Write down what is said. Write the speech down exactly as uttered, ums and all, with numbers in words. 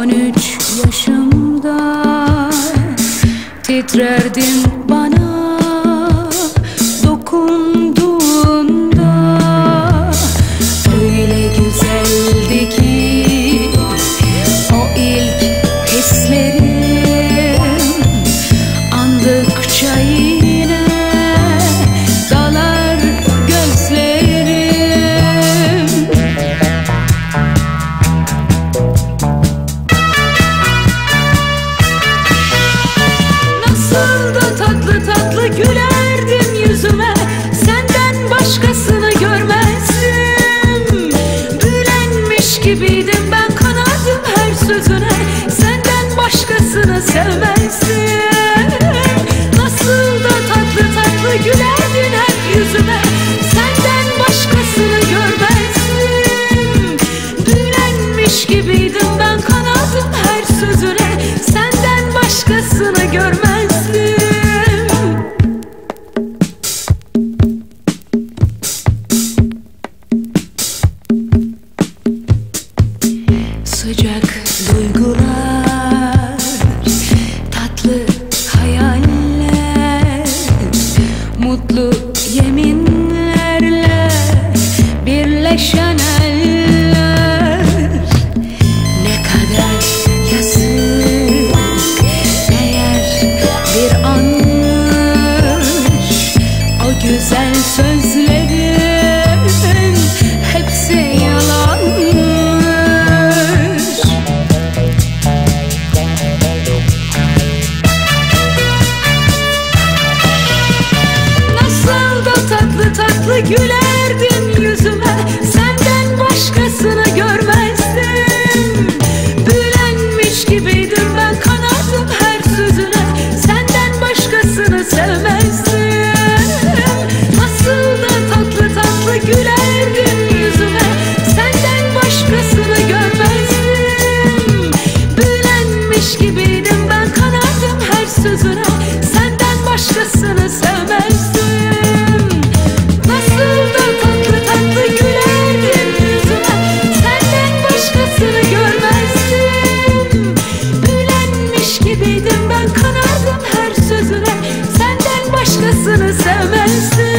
üç yaşımda titrerdin bana dokunduğunda. Öyle güzeldi ki o ilk hislerim, andıkça yine dalar gözlerim. Nasıl da tatlı tatlı gülerdin yüzüme, senden başkasını görmezdim. Büyülenmiş gibiydim ben, kanardım her sözüne, senden başkasını sevmezdim. Nasıl da tatlı tatlı gülerdin hep yüzüme, senden başkasını görmezdim. Büyülenmiş gibiydim ben, kanardım her sözüne, senden başkasını görmezdim. Sıcak duygular, tatlı hayaller, mutlu yeminlerle birleşen eller. Ne kadar yazık eğer bir anmış o güzel sözlerin hepsi yalanmış. Nasıl da tatlı tatlı gülerdin yüzüme, senden başkasını görmezdim. Büyülenmiş gibiydim ben, kanardım her sözüne, senden başkasını sevmezdim. Nasıl da tatlı tatlı gülerdin yüzüme, senden başkasını görmezdim. Büyülenmiş gibiydim ben, kanardım her sözüne, senden başkasını sevmezdim. Nasıl da tatlı tatlı gülerdin yüzüme, senden başkasını görmezdim. Büyülenmiş gibiydim ben, kanardım her sözüne, senden başkasını sevmezdim.